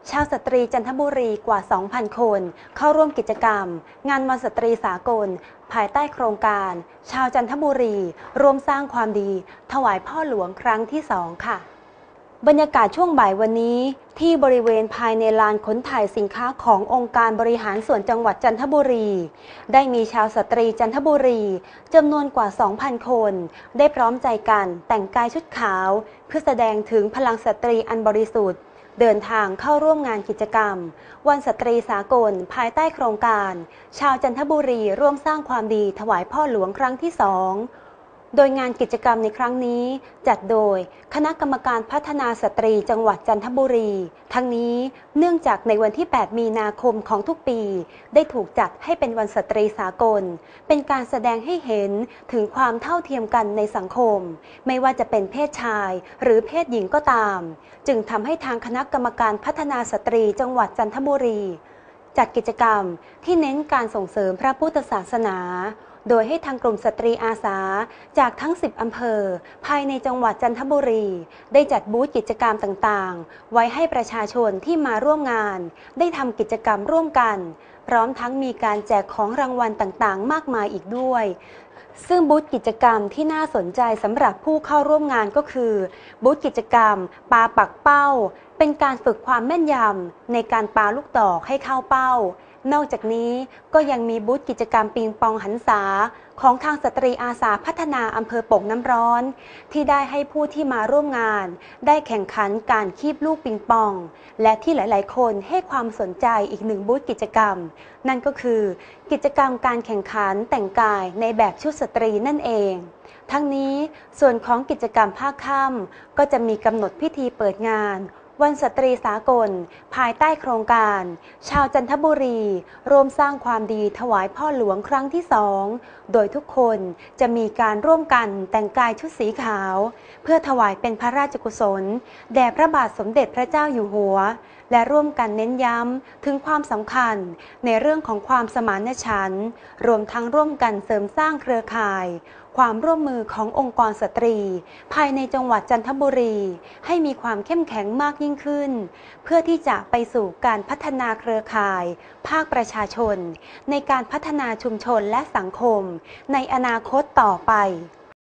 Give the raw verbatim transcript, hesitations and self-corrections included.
ชาวสตรีจันทบุรีกว่า สองพัน คนเข้าร่วมกิจกรรมงานวันสตรีสากลภายใต้โครงการ ชาวจันทบุรีร่วมสร้างความดีถวายพ่อหลวงครั้งที่สองค่ะบรรยากาศช่วงบ่ายวันนี้ที่บริเวณภายในลานขนถ่ายสินค้าขององค์การบริหารส่วนจังหวัดจันทบุรีได้มีชาวสตรีจันทบุรีจำนวนกว่า สองพัน คนได้พร้อมใจกันแต่งกายชุดขาวเพื่อแสดงถึงพลังสตรีอันบริสุทธิ์เดินทางเข้าร่วมงานกิจกรรมวันสตรีสากลภายใต้โครงการชาวจันทบุรีร่วมสร้างความดีถวายพ่อหลวงครั้งที่สองโดยงานกิจกรรมในครั้งนี้จัดโดยคณะกรรมการพัฒนาสตรีจังหวัดจันทบุรีทั้งนี้เนื่องจากในวันที่ แปด มีนาคมของทุกปีได้ถูกจัดให้เป็นวันสตรีสากลเป็นการแสดงให้เห็นถึงความเท่าเทียมกันในสังคมไม่ว่าจะเป็นเพศชายหรือเพศหญิงก็ตามจึงทำให้ทางคณะกรรมการพัฒนาสตรีจังหวัดจันทบุรีจัดกิจกรรมที่เน้นการส่งเสริมพระพุทธศาสนาโดยให้ทางกลุ่มสตรีอาสาจากทั้งสิบอำเภอภายในจังหวัดจันทบุรีได้จัดบูธกิจกรรมต่างๆไว้ให้ประชาชนที่มาร่วมงานได้ทำกิจกรรมร่วมกันพร้อมทั้งมีการแจกของรางวัลต่างๆมากมายอีกด้วยซึ่งบูธกิจกรรมที่น่าสนใจสำหรับผู้เข้าร่วมงานก็คือบูธกิจกรรมปาปักเป้าเป็นการฝึกความแม่นยำในการปาลูกดอกให้เข้าเป้านอกจากนี้ก็ยังมีบูธกิจกรรมปิงปองหันษาของทางสตรีอาสาพัฒนาอำเภอโป่งน้ำร้อนที่ได้ให้ผู้ที่มาร่วมงานได้แข่งขันการคีบลูกปิงปองและที่หลายๆคนให้ความสนใจอีกหนึ่งบูธกิจกรรมนั่นก็คือกิจกรรมการแข่งขันแต่งกายในแบบชุดสตรีนั่นเองทั้งนี้ส่วนของกิจกรรมภาคค่ำก็จะมีกำหนดพิธีเปิดงานวันสตรีสากลภายใต้โครงการชาวจันทบุรีร่วมสร้างความดีถวายพ่อหลวงครั้งที่สองโดยทุกคนจะมีการร่วมกันแต่งกายชุดสีขาวเพื่อถวายเป็นพระราชกุศลแด่พระบาทสมเด็จพระเจ้าอยู่หัวและร่วมกันเน้นย้ำถึงความสำคัญในเรื่องของความสมานฉันท์รวมทั้งร่วมกันเสริมสร้างเครือข่ายความร่วมมือขององค์กรสตรีภายในจังหวัดจันทบุรีให้มีความเข้มแข็งมากยิ่งขึ้นเพื่อที่จะไปสู่การพัฒนาเครือข่ายภาคประชาชนในการพัฒนาชุมชนและสังคมในอนาคตต่อไป